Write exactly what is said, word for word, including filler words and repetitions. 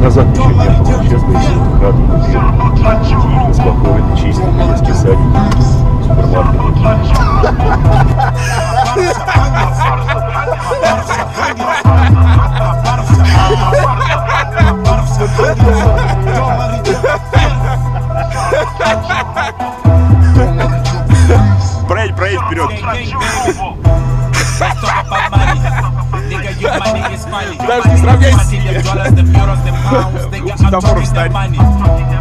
назад еще ехал, сейчас бы все эту хату купил. Тихо, спокойно, чистенько, детский садик, супермаркет. Проедь, проедь вперед. Даже не сравняйся. Светофор встань.